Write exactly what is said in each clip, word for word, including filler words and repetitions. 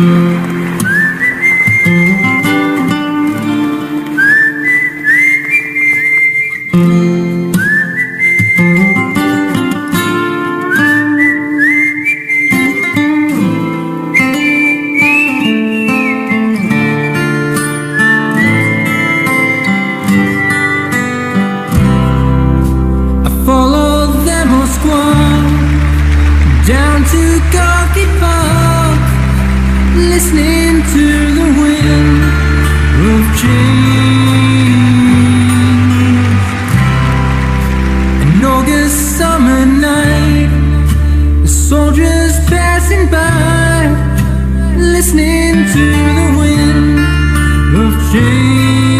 Down to Gorky Park, listening to the wind of change. An August summer night, the soldiers passing by, listening to the wind of change.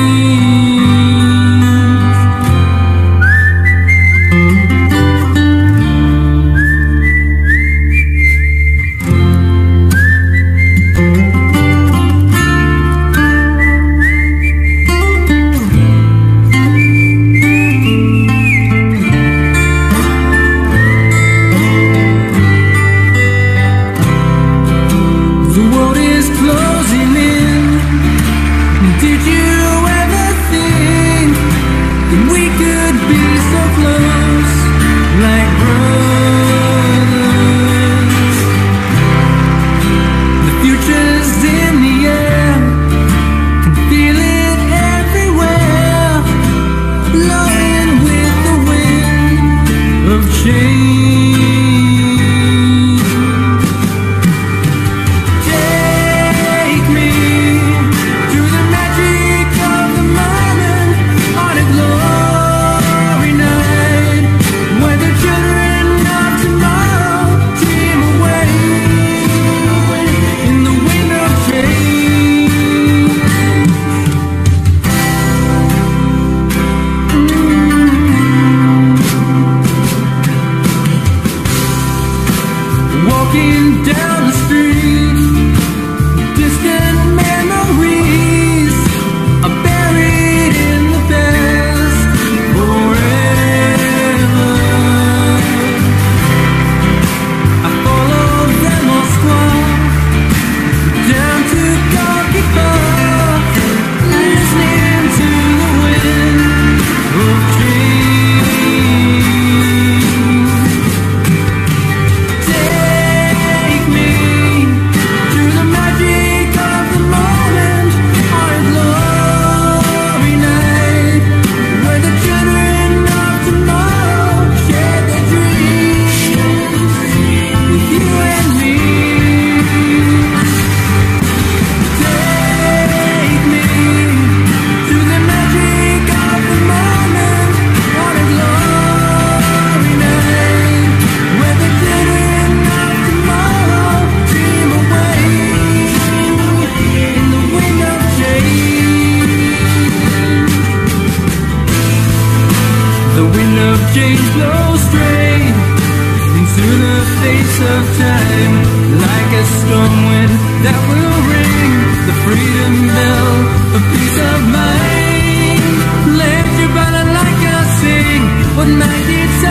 Closing in. Did you ever think that we could be so close, like brothers? The future's in the air, can feel it everywhere, blowing with the wind of change. Walking down the street, distant memories are buried in the past forever. I follow them all squad down to Gorky Park, listening to the wind of change blows straight into the face of time, like a storm wind that will ring the freedom bell of peace of mind. Let your brother like us sing what might it's